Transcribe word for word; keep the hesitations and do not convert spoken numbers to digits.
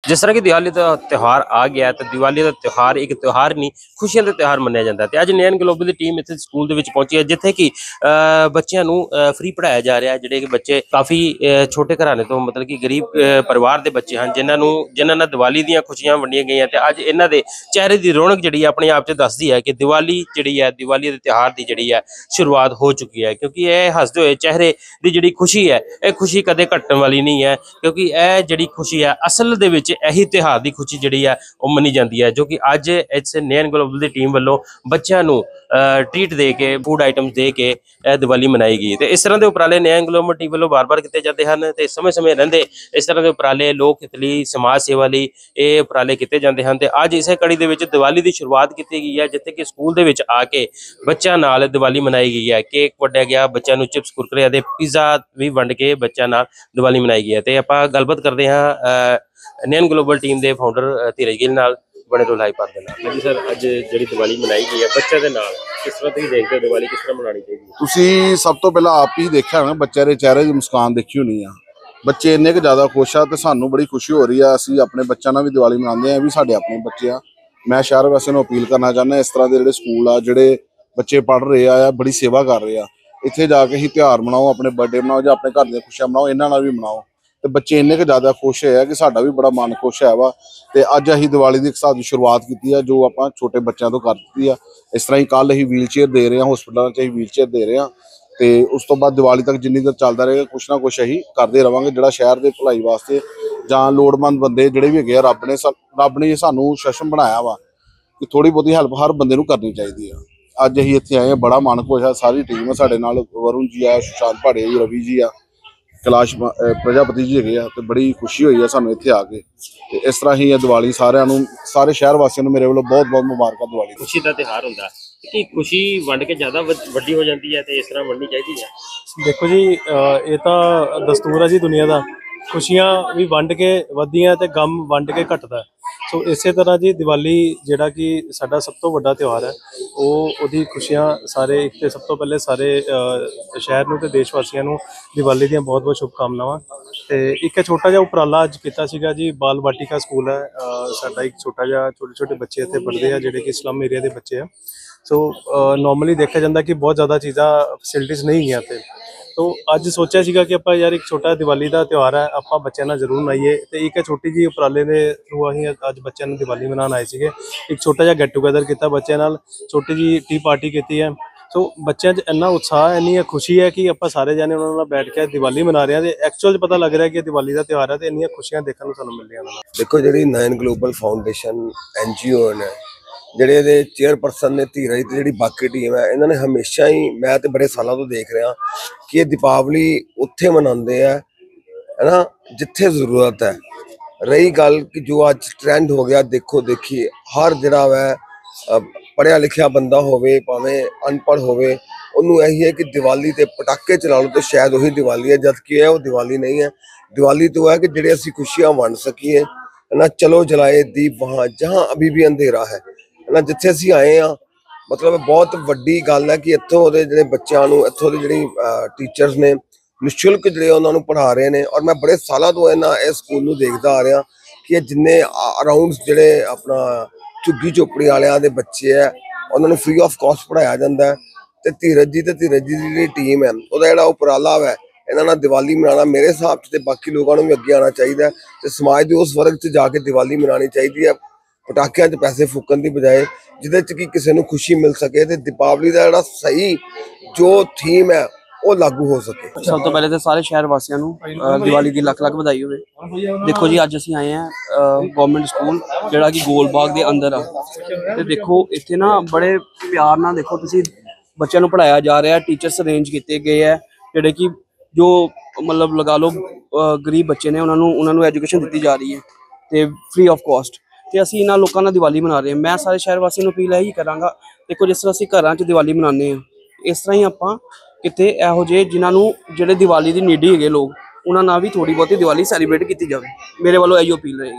जिस तरह की दिवाली का त्यौहार आ गया तो दिवाली का त्यौहार एक त्यौहार नहीं खुशियों का त्यौहार मनाया जाता है। अज नैन ग्लोबल की टीम इतने स्कूल के पहुंची है जिथे कि बच्चों को फ्री पढ़ाया जा रहा है। जोड़े कि बच्चे काफ़ी छोटे घराने तो मतलब कि गरीब परिवार के बच्चे हैं जिन्होंने जिन्होंने दिवाली दी खुशियां वंडिया गई तो अज इन्हों के चेहरे की रौनक जी अपने आप से दसदी है कि दिवाली जी है दिवाली के त्यौहार की जी है शुरुआत हो चुकी है। क्योंकि यह हसते हुए चेहरे की जी खुशी है यह खुशी कदे घटन वाली नहीं है, क्योंकि यह जी खुशी है असल दे विच यही त्यौहार की खुशी जी है वह मनी जाती है। जो कि अज इस नैन ग्लोबल की टीम वालों बच्चों को ट्रीट दे के फूड आइटम्स दे के दिवाली मनाई गई। तो इस तरह के उपराले नैन ग्लोबल टीम वालों बार बार किए जाते हैं तो समय समय रेंदे इस तरह के उपराले लोक हित लई समाज सेवा लई ये उपराले किए जाते हैं। तो अज इस कड़ी के दिवाली की शुरुआत की गई है जिथे कि स्कूल के आके बच्चों नाल दिवाली मनाई गई है। केक वड्या गया, बच्चों को चिप्स कुरकुरे ते पिज़्ज़ा भी वंड के बच्चों नाल दिवाली मनाई गई है। तो आपां गलबात करते हैं नैन ग्लोबल टीम के फाउंडर धीरज गिल नाल बने तो लाइव पाते हैं। जी सर, अज जी दिवाली मनाई गई है बच्चों के नाल किस तरह तुसीं देखते हो दिवाली किस तरह मनानी चाहिए? तुसीं सब तो पहला आप ही देखा ना बच्चे के चेहरे की मुस्कान देखी होनी है। बच्चे इन्ने क ज़्यादा खुश आ तो सानू बड़ी खुशी हो रही है। असीं अपने बच्चों नाल भी दिवाली मनाते हैं, भी साडे अपने बच्चे आ। मैं शहर वासियों को अपील करना चाहना इस तरह के जोड़े स्कूल आ जोड़े बच्चे पढ़ रहे आ बड़ी सेवा कर रहे हैं, इत्थे जाके ही त्यौहार मनाओ, अपने बर्थडे मनाओ या अपने घर दी खुशियां मनाओ, इन्हां नाल भी मनाओ। तो बच्चे इन्ने क ज़्यादा खुश है कि साडा भी बड़ा मन खुश है वा। तो अज असीं दिवाली की एक हिसाब की शुरुआत की है जो आपां छोटे बच्चों तो कर दी है। इस तरह ही कल असीं व्हील चेयर दे रहे हैं, हॉस्पिटलों च व्हील चेयर दे रहे हैं। तो उस तो बाद दिवाली तक जिन्नी देर चलता रहेगा कुछ ना कुछ असीं करते रहांगे जोड़ा शहर के भलाई वास्ते जां लोड़मंद बंदे जोड़े भी है। रब ने रब ने सानू सक्षम बनाया वा कि थोड़ी बहुती हैल्प हर बंदे नूं करनी चाहिए है। अज असीं इत्थे आए हैं, बड़ा मन खुश है, सारी टीम है साडे नाल, वरुण जी आ, सुशांत भाड़े जी, रवि जी आ, कैलाश प्रजापति जी है। तो बड़ी खुशी हुई है सानू इत्थे आके। ते इस तरह ही दिवाली सारिआं नूं सारे शहर वासियों नूं मेरे वालों बहुत बहुत मुबारक दिवाली। खुशी का त्यौहार होंदा कि खुशी वंड के ज़्यादा वड्डी हो जाती है तो इस तरह वंडनी चाहिए है। देखो जी ये तो दस्तूर है जी दुनिया का, खुशियां भी वंड के वधियां ते गम वंड के घटदा है। सो इस तरह जी दिवाली जिहड़ा कि साडा सब तो वड्डा त्यौहार है वो उहदी खुशियां सारे एक तो सब तो पहले सारे शहर नूं ते देश वासियों नूं दिवाली दी बहुत बहुत शुभकामनावां। तो एक छोटा जिहा उपराला अज कीता सीगा जी, बाल वाटिका स्कूल है साडा, एक छोटा जिहा छोटे छोटे बच्चे इत्थे पढ़दे आ जिहड़े कि स्लम एरिया के बच्चे हैं। सो नॉर्मली देखा जाता कि बहुत ज़्यादा चीज़ा फैसिलिटीज़ नहीं है इत्थे। तो अज सोचा सीगा कि आपां यार एक छोटा दिवाली का त्यौहार है आपां बच्चों नाल जरूर मनाइए। तो एक छोटी जी उपराले के थ्रू असीं अज बच्चों नूं दिवाली मनाउण आए सीगे। एक छोटा जिहा गेट टूगेदर किया बच्चों नाल, छोटी जी टी पार्टी की है। सो बच्चों च इन्ना उत्साह इन्नी खुशी है कि आपां सारे जने उन्हां नाल बैठ के दिवाली मना रहे हैं। एक्चुअल पता लग रहा है कि दिवाली का त्यौहार है तो इन्नियां खुशियां देखने को सानूं मिल रही। देखो जी Nain global foundation N G O ने ਜਿਹੜੇ चेयरपर्सन ने धीरज ਤੇ ਜਿਹੜੀ बाकी टीम है इन्होंने हमेशा ही मैं तो बड़े सालों तो देख रहा कि ये दीपावली उत्थे मनाते हैं है ना जिथे जरूरत है। रही गल कि जो अज ट्रेंड हो गया देखो देखी हर जरा वै पढ़िया लिखिया बंदा होवे भावें अनपढ़ होवे उन्होंने यही है कि दिवाली ते पटाखे चला लो तो शायद वही दिवाली है, जबकि है वो दिवाली नहीं है। दिवाली तो है कि जेडे असी खुशियां वंड सकीए है ना। चलो जलाए दीप वहाँ जहाँ अभी भी अंधेरा है ना, जिथे असीं आए हाँ मतलब बहुत वड्डी गल है कि इत्थों दे जिहड़े बच्चों नूं इत्थों दे जिहड़ी टीचर्स ने निशुल्क जिहड़े उन्हां नूं पढ़ा रहे हैं। और मैं बड़े सालों तो इन्हां इस स्कूल नूं देखदा आ रहा कि जिन्ने अराउंड जिहड़े अपना झुग्गी झोपड़ी वालियां दे बच्चे है उन्हां नूं फ्री ऑफ कॉस्ट पढ़ाया जाता है। तो धीरज जी ते धीरज जी दी टीम है उहदा जिहड़ा उपराला है इन्हां नाल दिवाली मनाना मेरे हिसाब से बाकी लोगों को भी अगे आना चाहिए तो समाज के उस वर्ग च जाके दिवाली मनानी चाहिए है। पटाखियां च पैसे फूकन की बजाय जिहदे च कि किसी को खुशी मिल सके तो दीपावली का जिहड़ा सही जो थीम है वो लागू हो सके। सब तो पहले तो सारे शहर वासियों को दिवाली की लख लख बधाई हो। देखो जी अज असीं आए हैं गवर्नमेंट स्कूल जिहड़ा कि गोल बाग के अंदर आ। तो देखो इत्थे ना बड़े प्यार नाल देखो तुसीं बच्चों को पढ़ाया जा रहा है, टीचर्स अरेंज किए गए हैं जिहड़े कि जो मतलब लगा लो गरीब बच्चे ने उन्होंने उन्होंने एजुकेशन दी जा रही है तो फ्री ऑफ कॉस्ट। तो असीं इन्हां लोकां नाल दिवाली मना रहे हैं। मैं सारे शहर वासियों को अपील यही करांगा देखो जिस तरह असीं घरां च दिवाली मनाने हैं इस तरह ही आपां किते इहो जे जिन्होंने जिहड़े दिवाली दी नीडी है लोग उन्हां नाल भी थोड़ी बहुती दिवाली सैलीब्रेट की जाए। मेरे वालों इहो अपील रहेगी।